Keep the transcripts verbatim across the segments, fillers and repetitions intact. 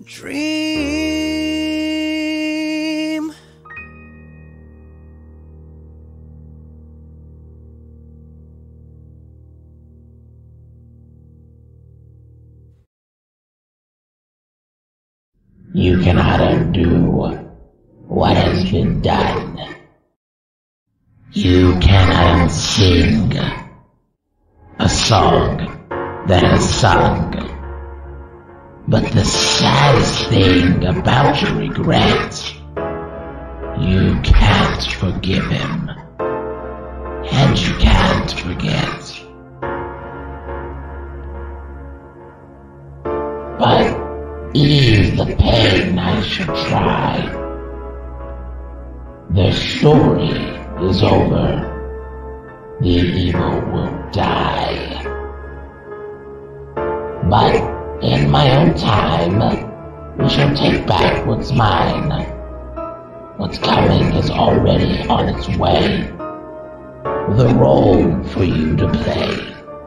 Dream. You cannot undo what has been done. You cannot unsing a song that has sung. But the saddest thing about your regret, you can't forgive him, and you can't forget. But ease the pain I should try. Their story is over. The evil will die. But in my own time, we shall take back what's mine. What's coming is already on its way, with a role for you to play.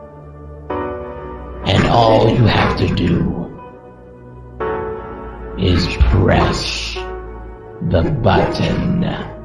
And all you have to do is press the button.